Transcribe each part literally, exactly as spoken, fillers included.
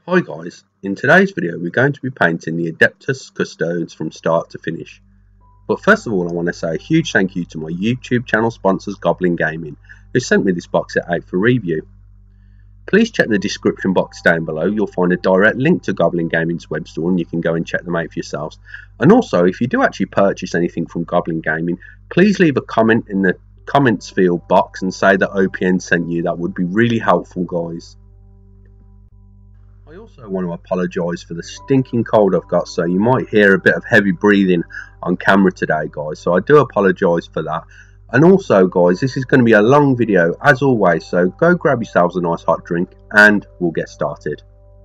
Hi guys, in today's video we're going to be painting the Adeptus Custodes from start to finish. But first of all I want to say a huge thank you to my YouTube channel sponsors Goblin Gaming, who sent me this box set out for review. Please check the description box down below, you'll find a direct link to Goblin Gaming's web store and you can go and check them out for yourselves. And also if you do actually purchase anything from Goblin Gaming, please leave a comment in the comments field box and say that O P N sent you, that would be really helpful guys. I also want to apologise for the stinking cold I've got, so you might hear a bit of heavy breathing on camera today guys, so I do apologise for that. And also guys, this is going to be a long video as always, so go grab yourselves a nice hot drink and we'll get started.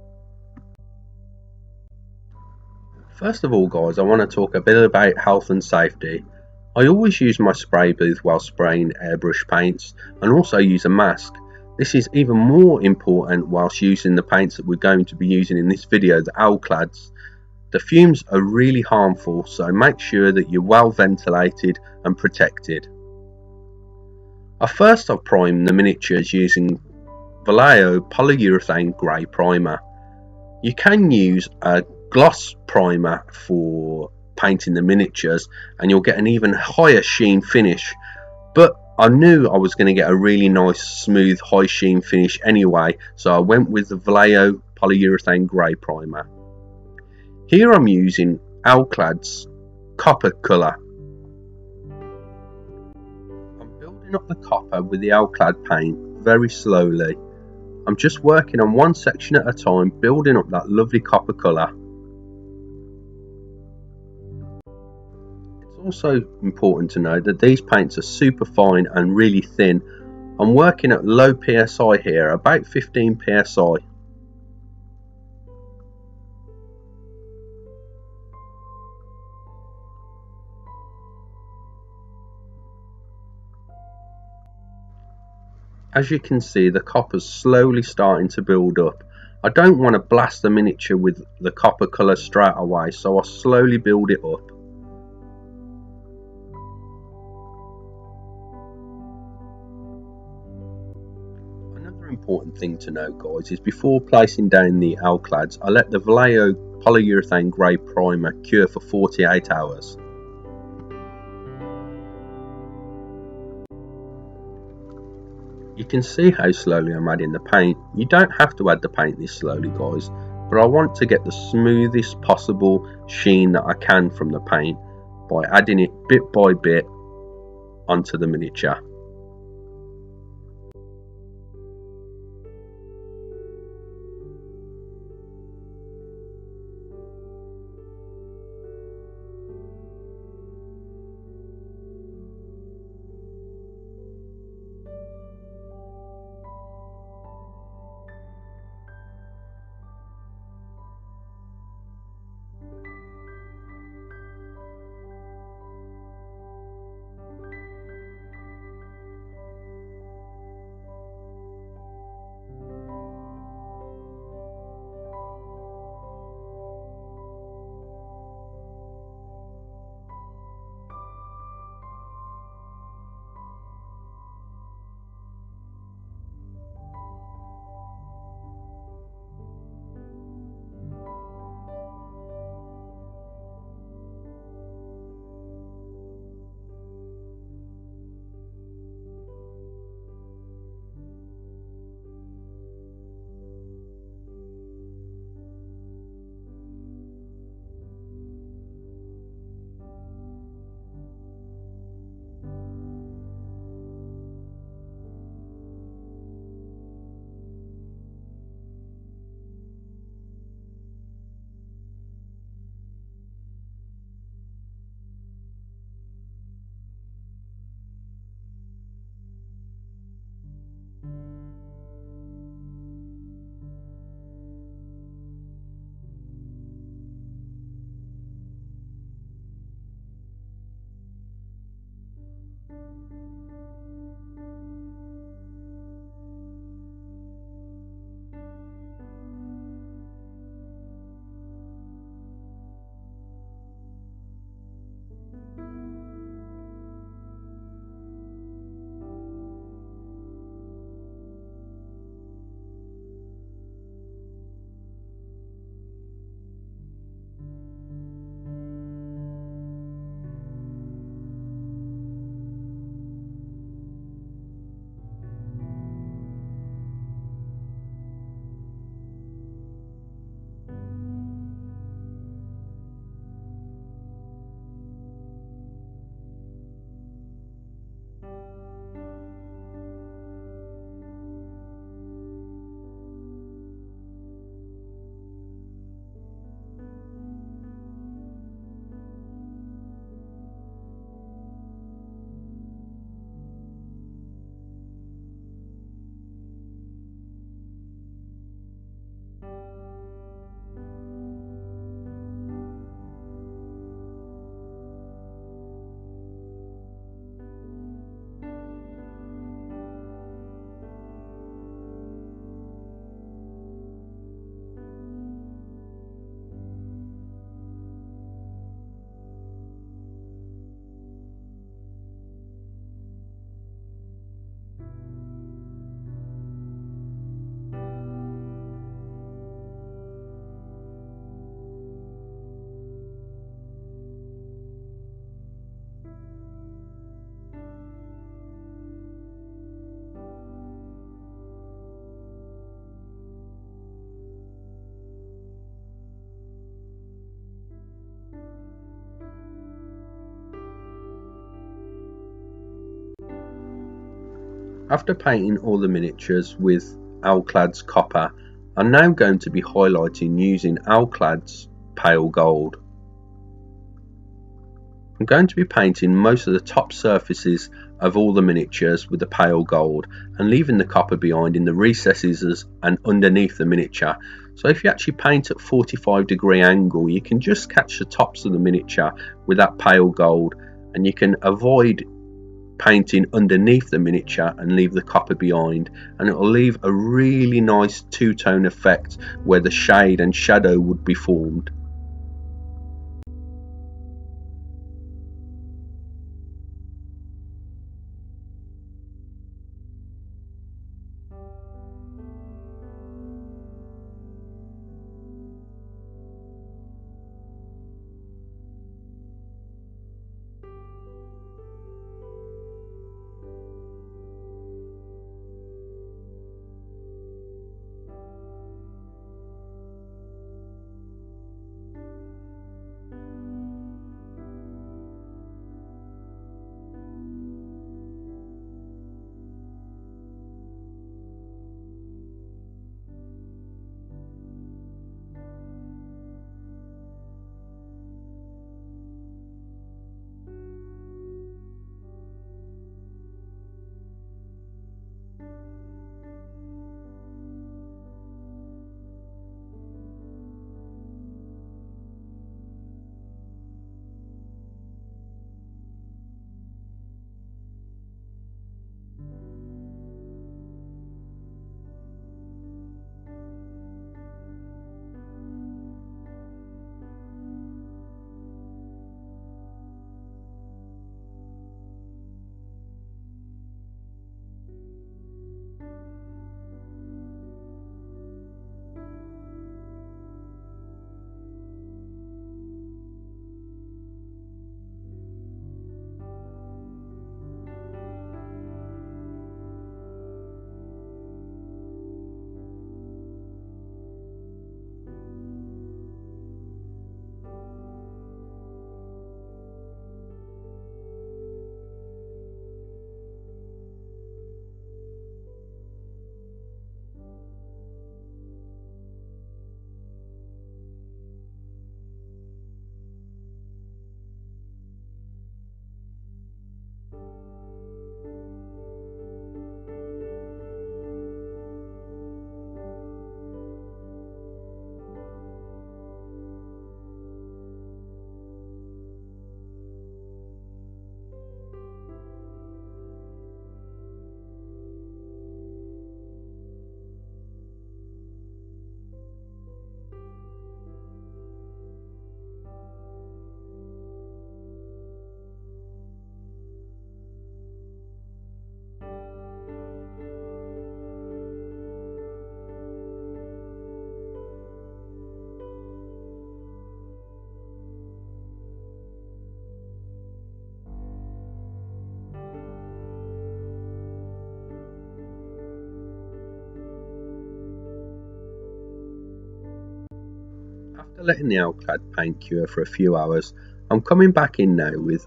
First of all guys, I want to talk a bit about health and safety. I always use my spray booth while spraying airbrush paints and also use a mask. This is even more important whilst using the paints that we're going to be using in this video, the Owlclads. The fumes are really harmful, so make sure that you're well ventilated and protected. I first have primed the miniatures using Vallejo Polyurethane Grey Primer. You can use a gloss primer for painting the miniatures and you'll get an even higher sheen finish, but I knew I was going to get a really nice smooth high sheen finish anyway, so I went with the Vallejo Polyurethane Grey Primer. Here I'm using Owlclad's copper colour. I'm building up the copper with the Owlclad paint very slowly. I'm just working on one section at a time, building up that lovely copper colour. Also important to know that these paints are super fine and really thin. I'm working at low P S I here, about fifteen P S I. As you can see, the copper's slowly starting to build up. I don't want to blast the miniature with the copper colour straight away, so I slowly build it up. Important thing to note guys is before placing down the Owlclads, I let the Vallejo Polyurethane Grey Primer cure for forty-eight hours. You can see how slowly I'm adding the paint. You don't have to add the paint this slowly guys, but I want to get the smoothest possible sheen that I can from the paint by adding it bit by bit onto the miniature. After painting all the miniatures with Alclad's copper, I'm now going to be highlighting using Alclad's pale gold. I'm going to be painting most of the top surfaces of all the miniatures with the pale gold and leaving the copper behind in the recesses and underneath the miniature. So if you actually paint at forty-five degree angle, you can just catch the tops of the miniature with that pale gold, and you can avoid painting underneath the miniature and leave the copper behind, and it will leave a really nice two-tone effect where the shade and shadow would be formed. After letting the Alclad paint cure for a few hours, I'm coming back in now with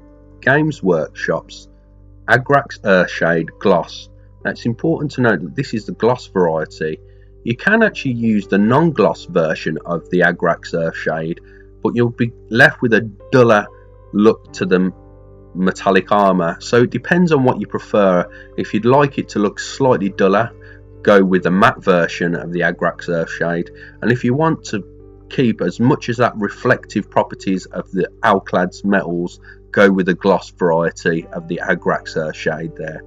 Games Workshop's Agrax Earthshade Gloss. Now it's important to note that this is the gloss variety. You can actually use the non-gloss version of the Agrax Earthshade, but you'll be left with a duller look to the metallic armour, so it depends on what you prefer. If you'd like it to look slightly duller, go with the matte version of the Agrax Earthshade, and if you want to keep as much as that reflective properties of the Alclad's metals, go with the gloss variety of the Agrax Earthshade there.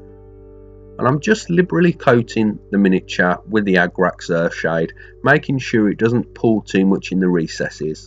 And I'm just liberally coating the miniature with the Agrax Earthshade, making sure it doesn't pull too much in the recesses.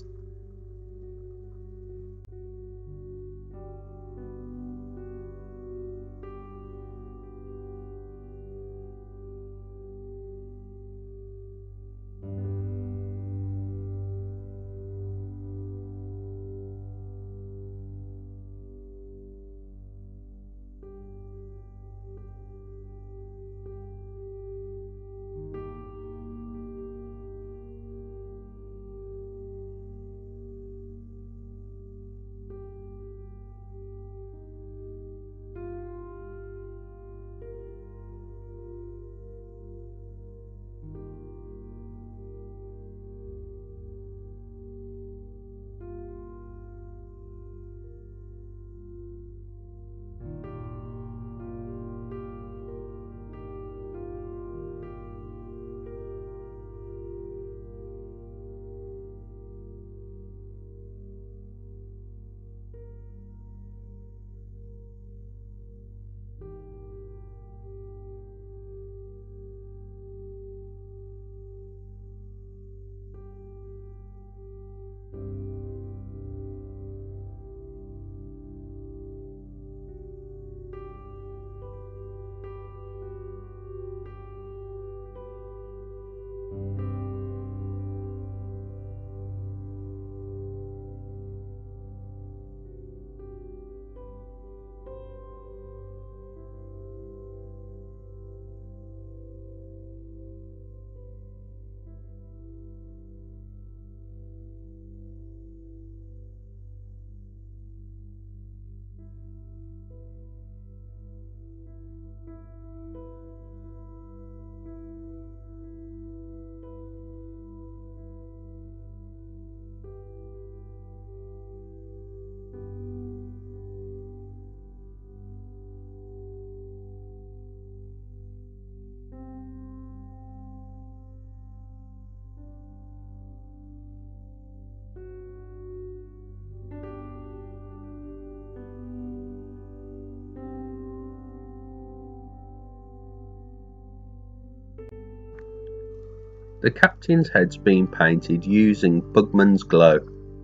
The captain's head's been painted using Bugman's glue.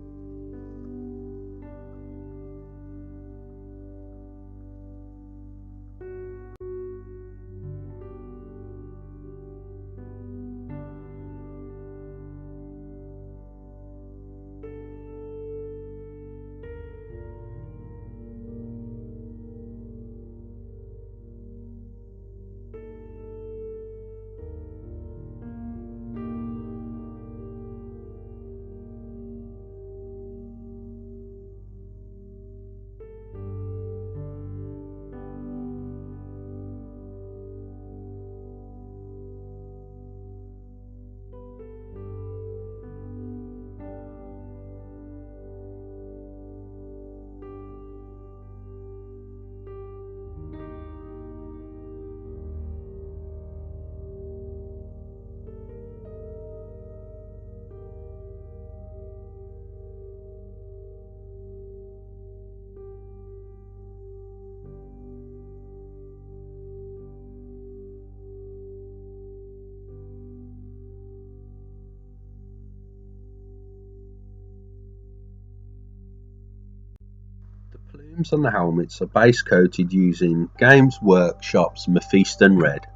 The plumes on the helmets are base coated using Games Workshop's Mephiston Red.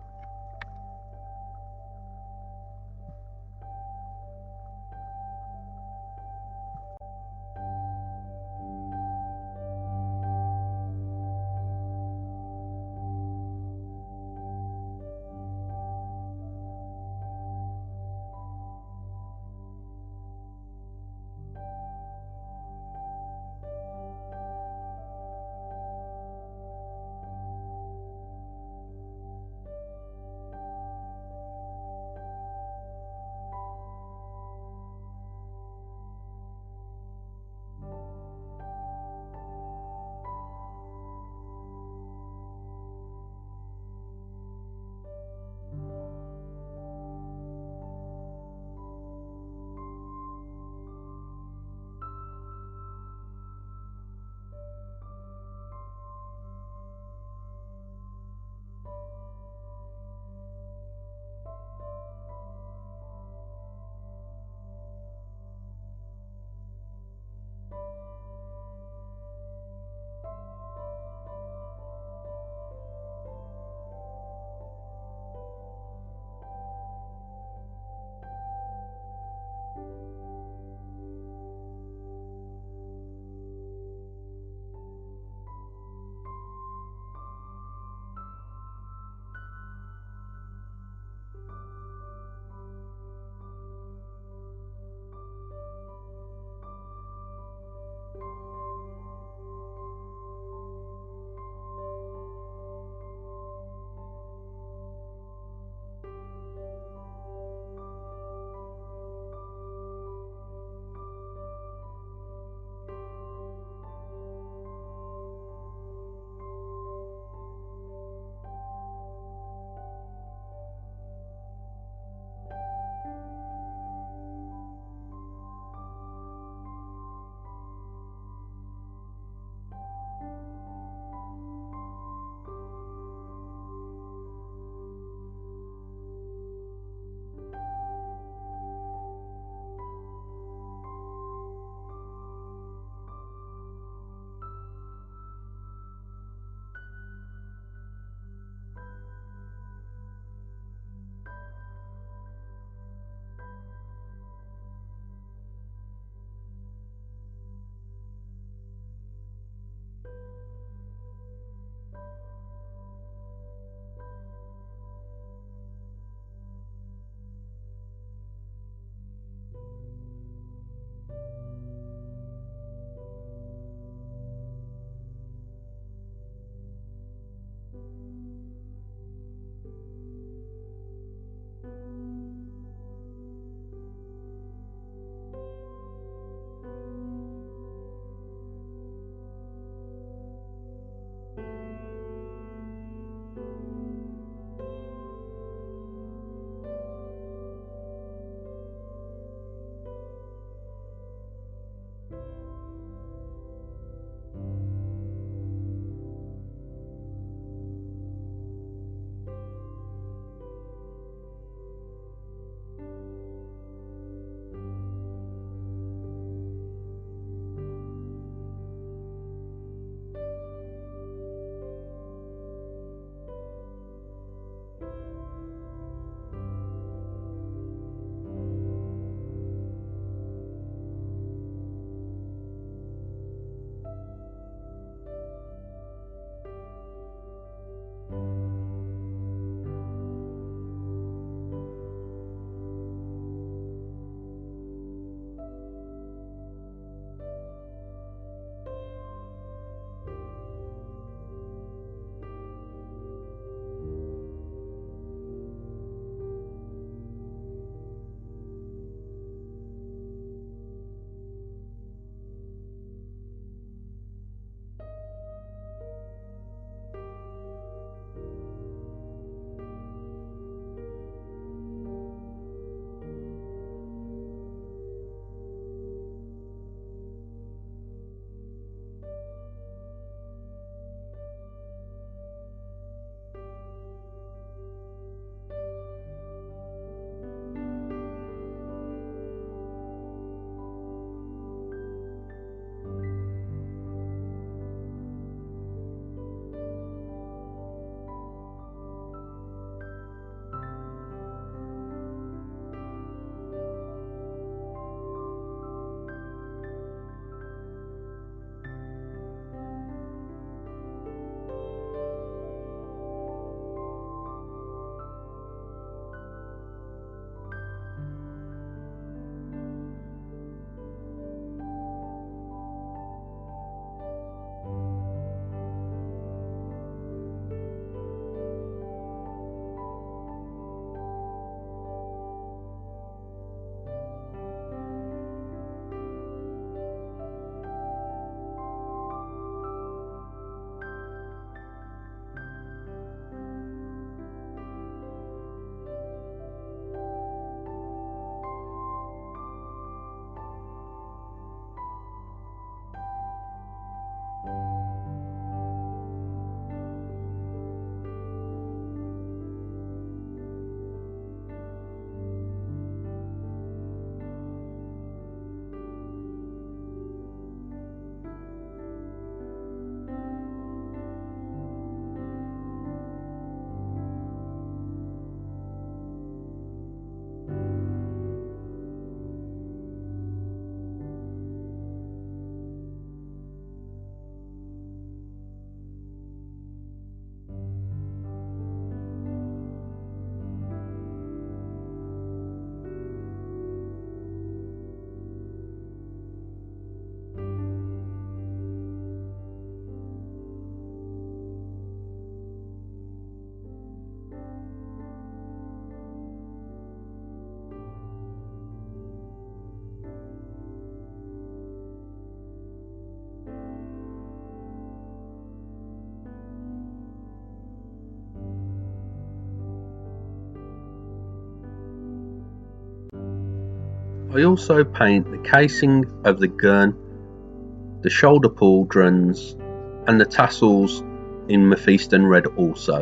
I also paint the casing of the gun, the shoulder pauldrons and the tassels in Mephiston Red also.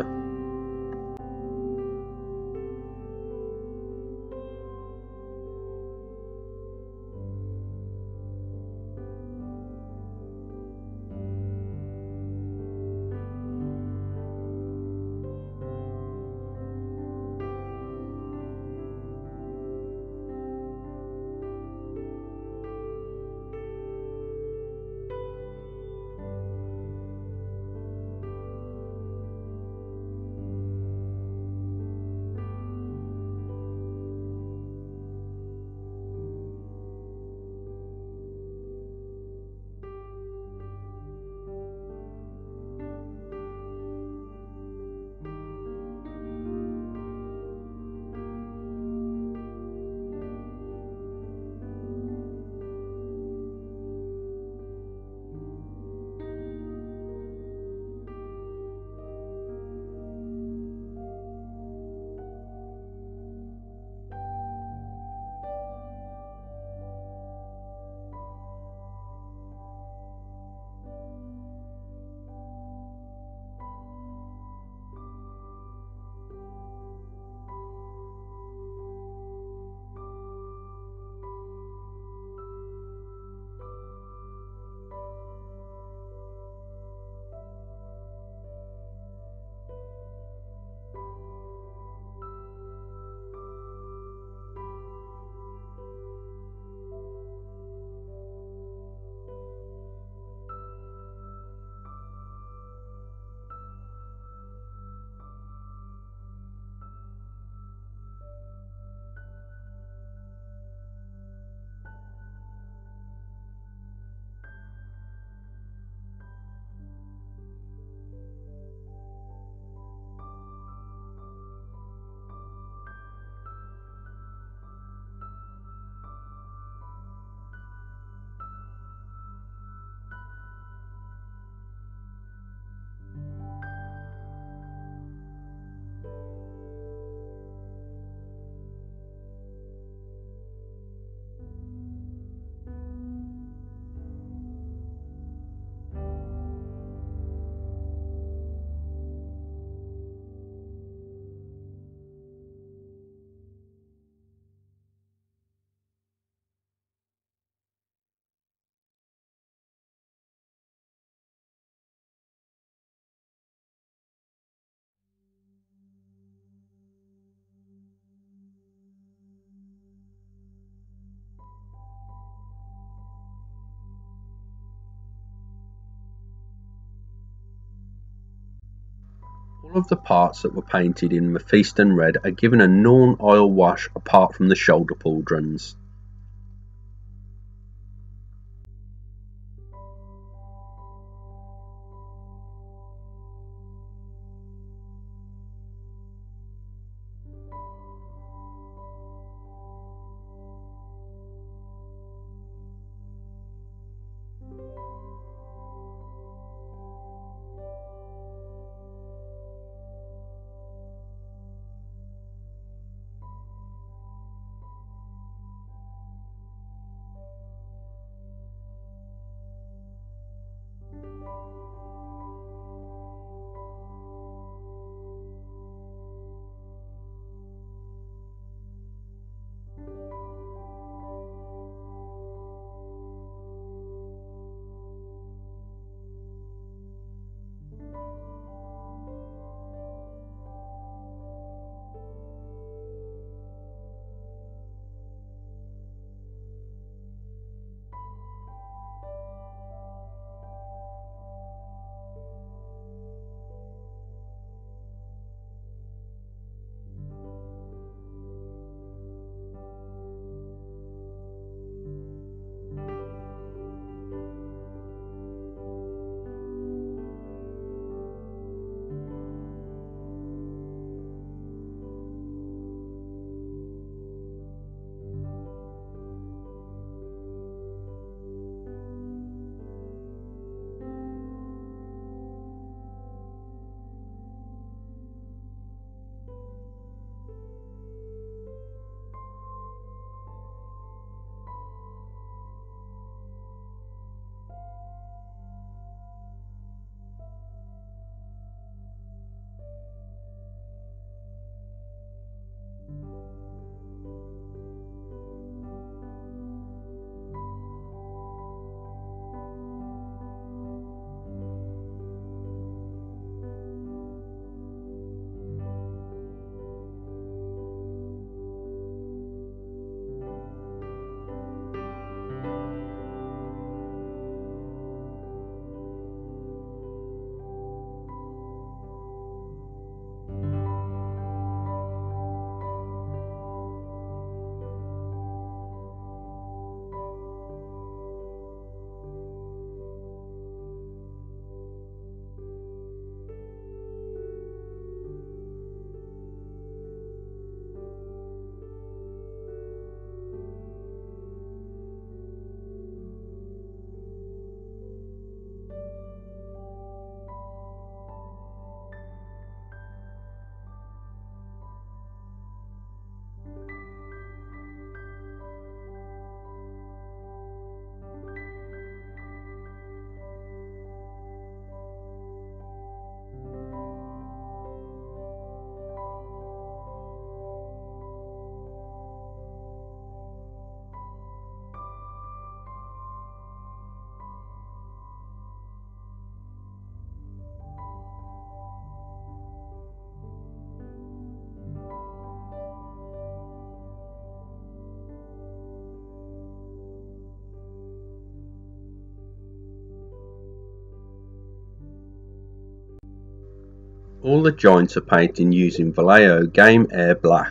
All of the parts that were painted in Mephiston Red are given a non-oil wash apart from the shoulder pauldrons. All the joints are painted using Vallejo Game Air Black.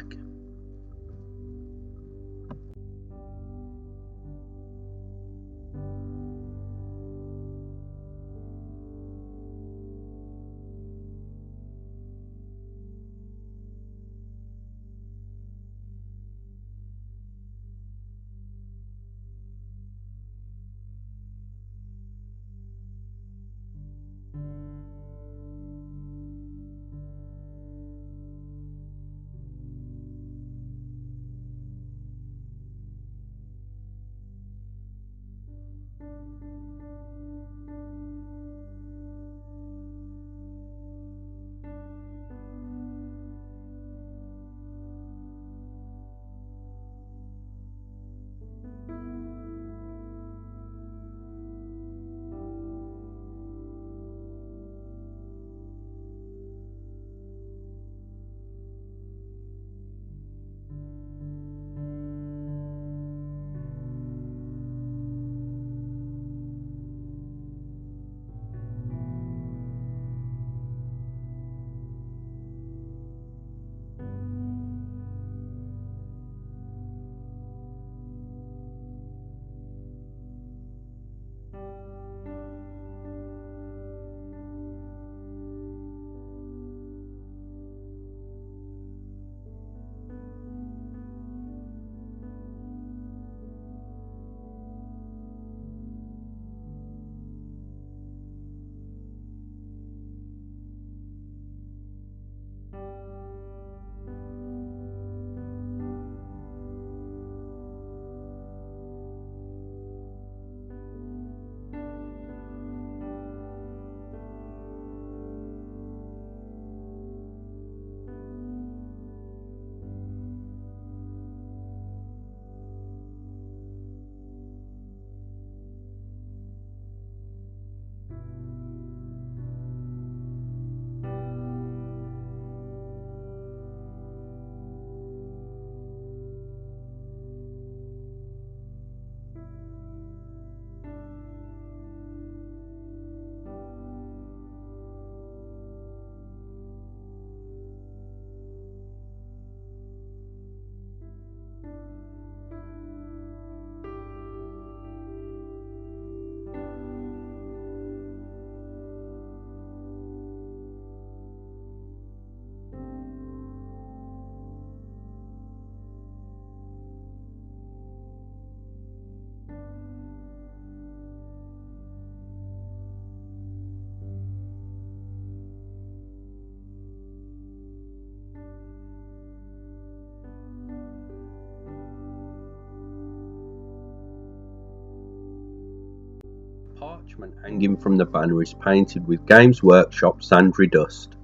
Parchment hanging from the banner is painted with Games Workshop Sandry Dust.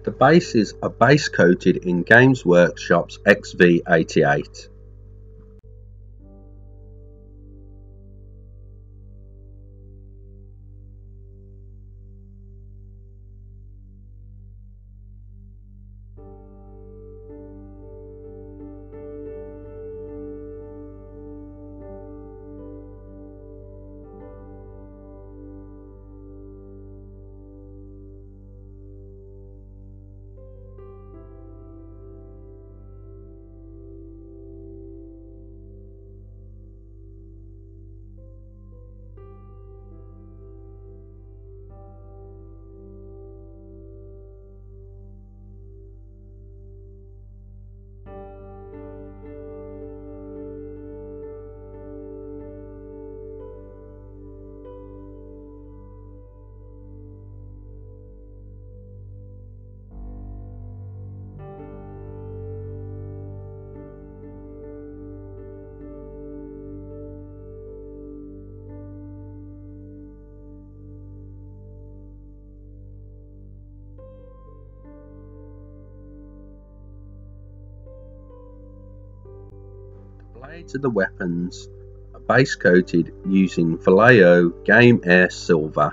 The bases are base coated in Games Workshop's X V eighty-eight. The blades of the weapons are base coated using Vallejo Game Air Silver.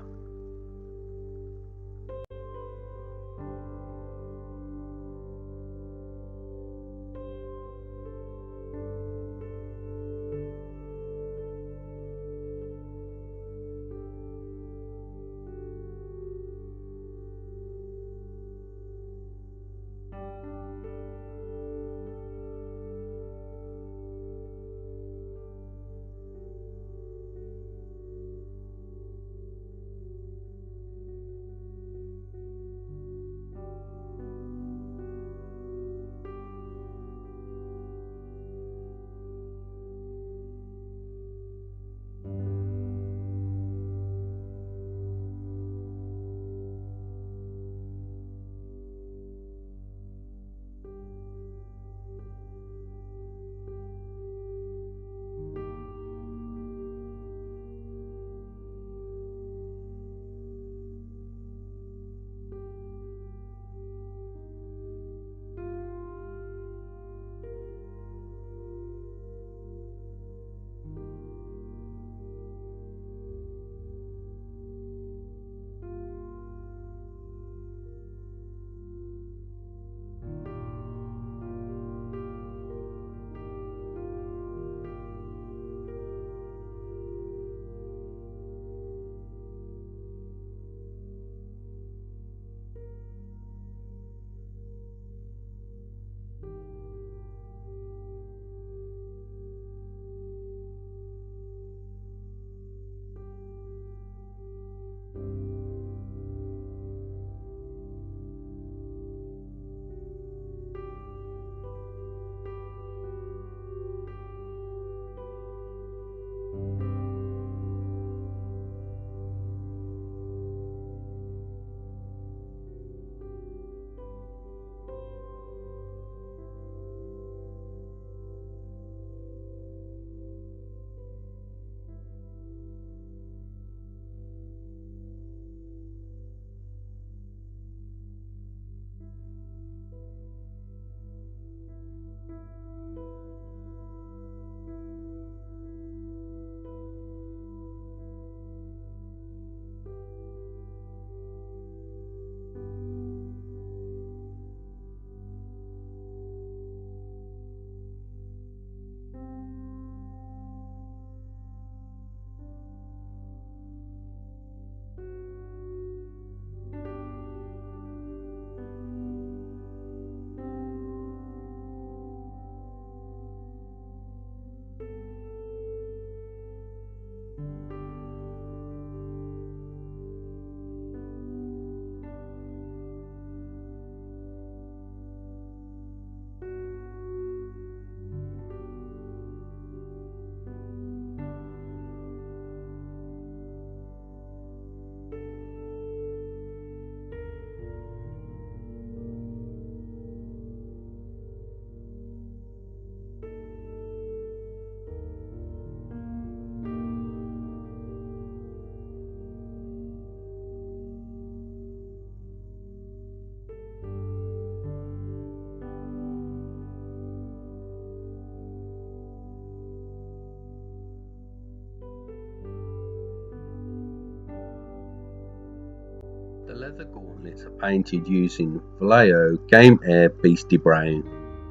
Leather gauntlets are painted using Vallejo Game Air Beastie Brown.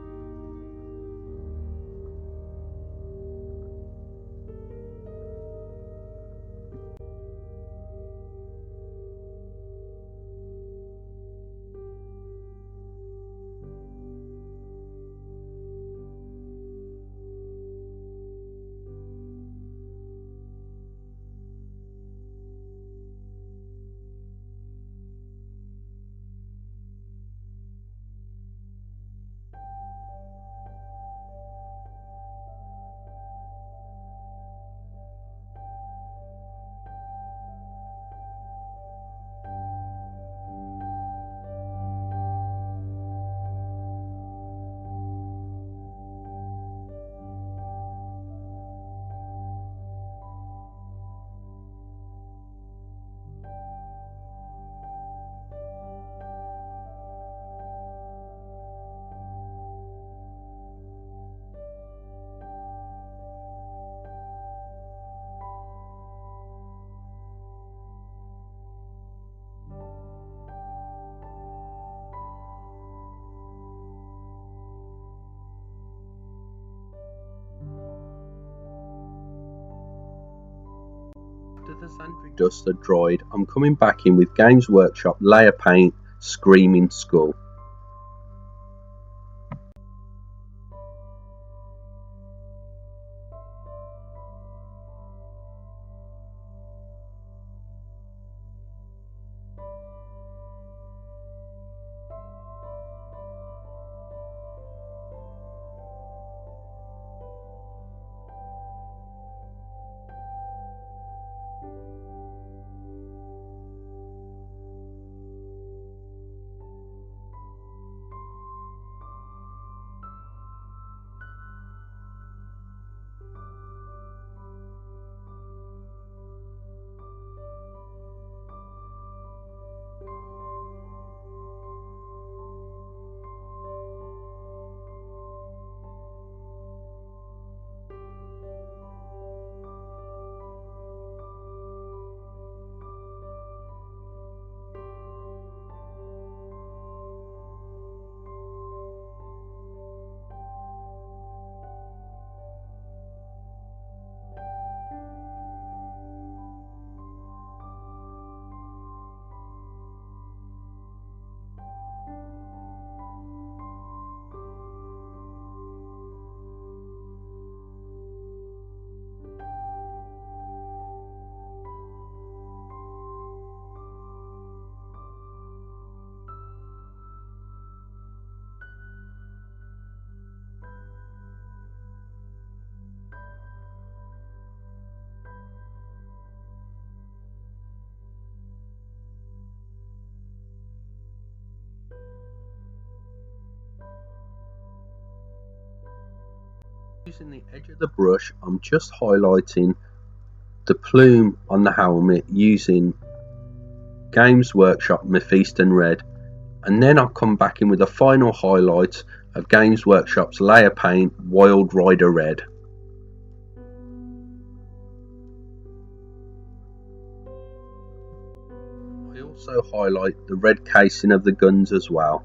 After the Sandry dust had dried, I'm coming back in with Games Workshop layer paint Screaming Skull. Using the edge of the brush, I'm just highlighting the plume on the helmet using Games Workshop Mephiston Red, and then I'll come back in with a final highlight of Games Workshop's layer paint Wild Rider Red. I also highlight the red casing of the guns as well.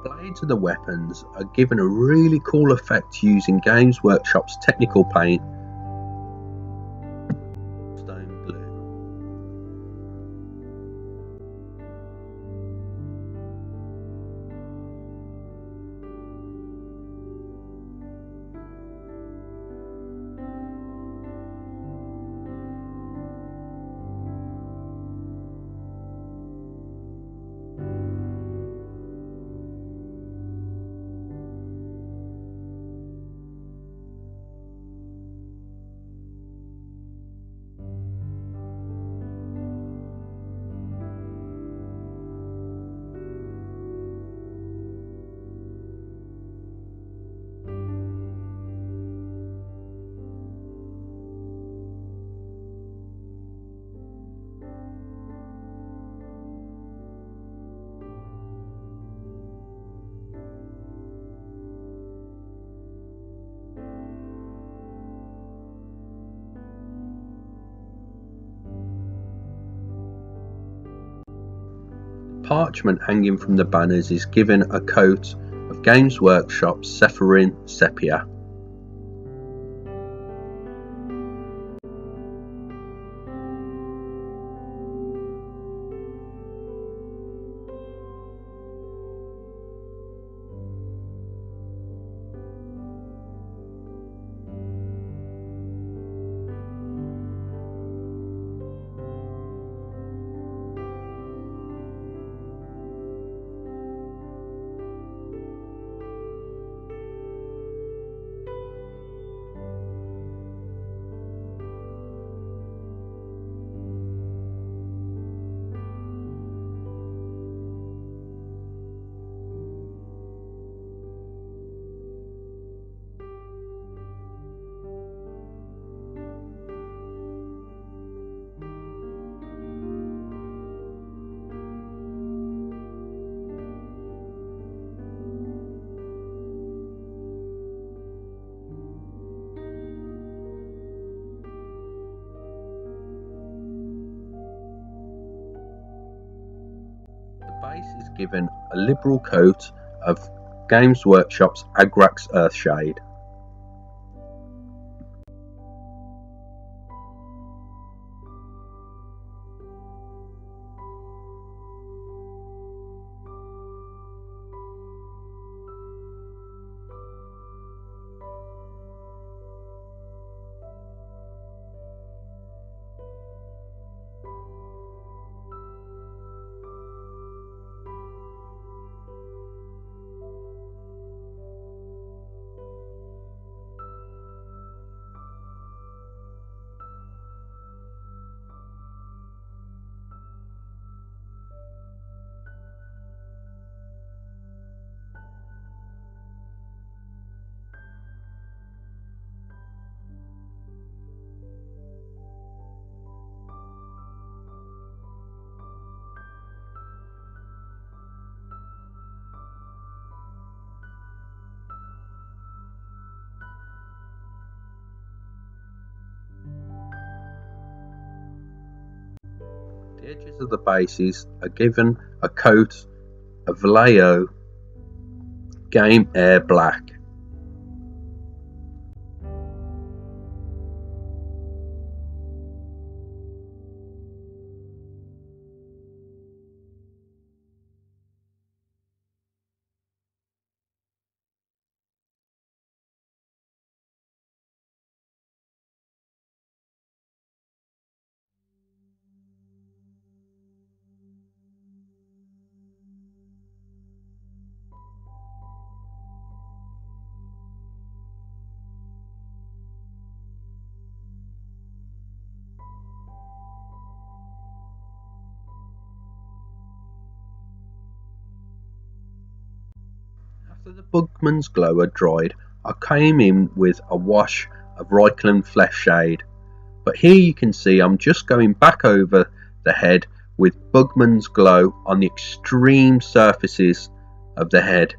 Blades of the weapons are given a really cool effect using Games Workshop's technical paint, Stone Blue. Parchment hanging from the banners is given a coat of Games Workshop's Sephirin Sepia. The base is given a liberal coat of Games Workshop's Agrax Earthshade. The edges of the bases are given a coat of Vallejo Game Air Black. After the Bugman's Glow had dried, I came in with a wash of Reikland Flesh Shade, but here you can see I'm just going back over the head with Bugman's Glow on the extreme surfaces of the head.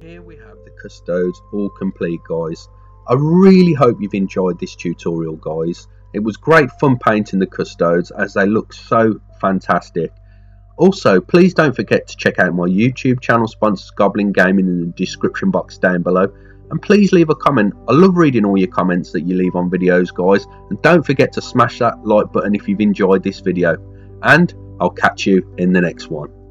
here we have the custodes all complete, guys. I really hope you've enjoyed this tutorial, guys. It was great fun painting the custodes as they look so fantastic. Also, please don't forget to check out my YouTube channel sponsors Goblin Gaming in the description box down below. And please leave a comment. I love reading all your comments that you leave on videos, guys. And don't forget to smash that like button if you've enjoyed this video. And I'll catch you in the next one.